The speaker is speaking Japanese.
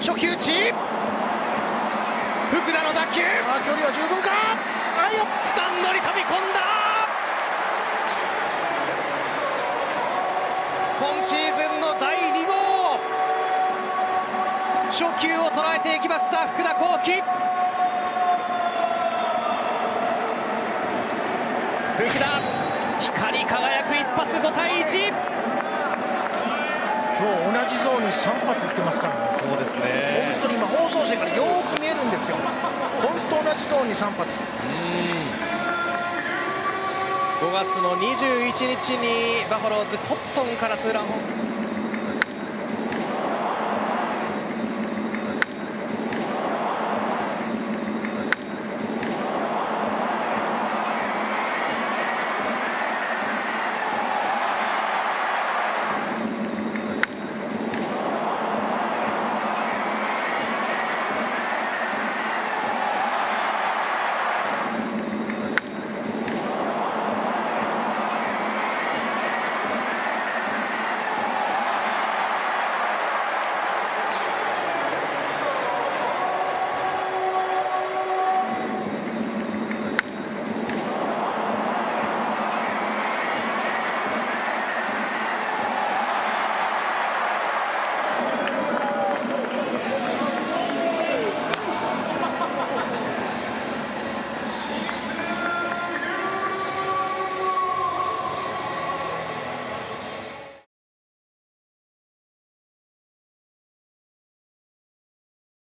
初球打ち、福田の打球、 距離は十分か。 スタンドに飛び込んだ。今シーズンの第2号、初球を捉えていきました福田幸輝。福田、光り輝く一発、5対1。 今日同じゾーンに3発打ってますからね。 そうですね、 本当に今放送席からよく見えるんですよ。本当同じゾーンに3発。 5月の21日にバファローズコットンからツーランホーム。